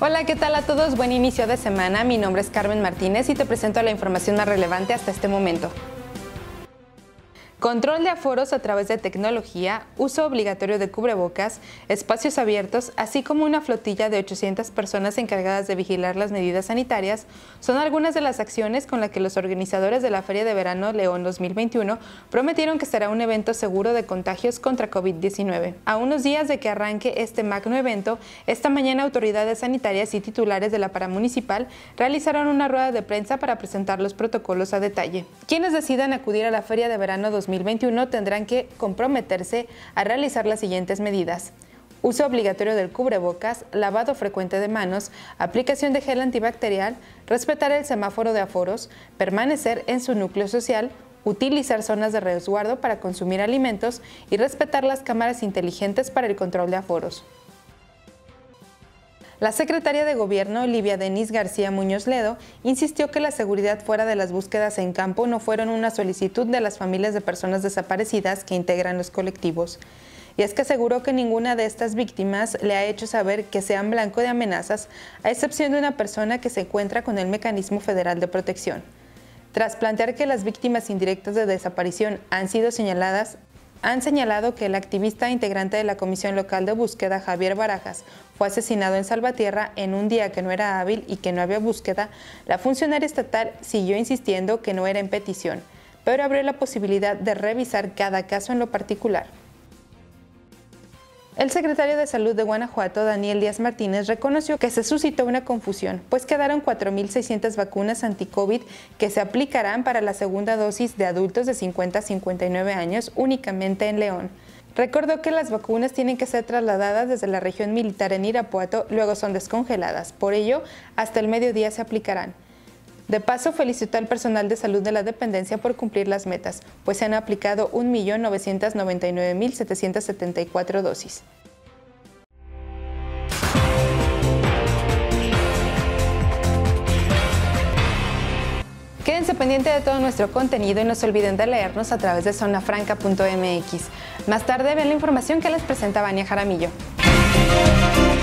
Hola, ¿qué tal a todos? Buen inicio de semana. Mi nombre es Carmen Martínez y te presento la información más relevante hasta este momento. Control de aforos a través de tecnología, uso obligatorio de cubrebocas, espacios abiertos, así como una flotilla de 800 personas encargadas de vigilar las medidas sanitarias, son algunas de las acciones con las que los organizadores de la Feria de Verano León 2021 prometieron que será un evento seguro de contagios contra COVID-19. A unos días de que arranque este magno evento, esta mañana autoridades sanitarias y titulares de la paramunicipal realizaron una rueda de prensa para presentar los protocolos a detalle. Quienes decidan acudir a la Feria de Verano 2021 tendrán que comprometerse a realizar las siguientes medidas: uso obligatorio del cubrebocas, lavado frecuente de manos, aplicación de gel antibacterial, respetar el semáforo de aforos, permanecer en su núcleo social, utilizar zonas de resguardo para consumir alimentos y respetar las cámaras inteligentes para el control de aforos. La secretaria de Gobierno, Livia Denise García Muñoz Ledo, insistió que la seguridad fuera de las búsquedas en campo no fueron una solicitud de las familias de personas desaparecidas que integran los colectivos. Y es que aseguró que ninguna de estas víctimas le ha hecho saber que sean blanco de amenazas, a excepción de una persona que se encuentra con el Mecanismo Federal de Protección. Tras plantear que las víctimas indirectas de desaparición han sido señaladas, han señalado que el activista integrante de la Comisión Local de Búsqueda, Javier Barajas, fue asesinado en Salvatierra en un día que no era hábil y que no había búsqueda. La funcionaria estatal siguió insistiendo que no era en petición, pero abrió la posibilidad de revisar cada caso en lo particular. El secretario de Salud de Guanajuato, Daniel Díaz Martínez, reconoció que se suscitó una confusión, pues quedaron 4.600 vacunas anti-COVID que se aplicarán para la segunda dosis de adultos de 50 a 59 años únicamente en León. Recordó que las vacunas tienen que ser trasladadas desde la región militar en Irapuato, luego son descongeladas. Por ello, hasta el mediodía se aplicarán. De paso, felicitó al personal de salud de la dependencia por cumplir las metas, pues se han aplicado 1.999.774 dosis. Quédense pendientes de todo nuestro contenido y no se olviden de leernos a través de zonafranca.mx. Más tarde ven la información que les presenta Vania Jaramillo.